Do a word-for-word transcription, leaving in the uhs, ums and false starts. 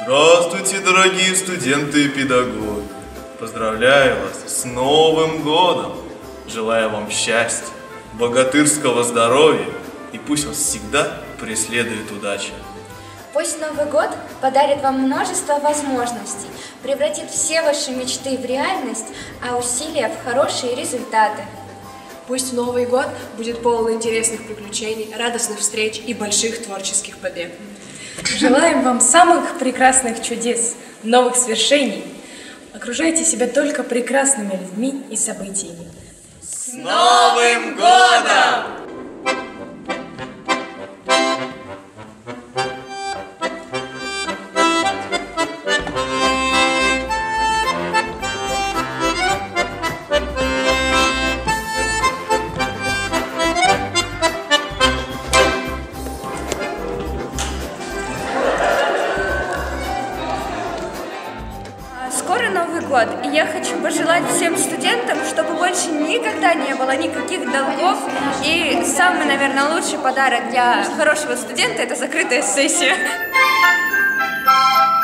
Здравствуйте, дорогие студенты и педагоги! Поздравляю вас с Новым годом! Желаю вам счастья, богатырского здоровья и пусть вас всегда преследует удача. Пусть Новый год подарит вам множество возможностей, превратит все ваши мечты в реальность, а усилия в хорошие результаты. Пусть Новый год будет полон интересных приключений, радостных встреч и больших творческих побед. Желаем вам самых прекрасных чудес, новых свершений. Окружайте себя только прекрасными людьми и событиями. С Новым годом! Скоро Новый год, и я хочу пожелать всем студентам, чтобы больше никогда не было никаких долгов. И самый, наверное, лучший подарок для хорошего студента – это закрытая сессия.